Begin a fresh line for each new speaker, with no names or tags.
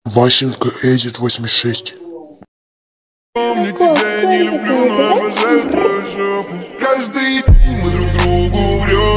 Ващенко Эдит 86.
Помню тебя, не люблю, но обожаю твою жопу. Каждый день мы друг другу врем.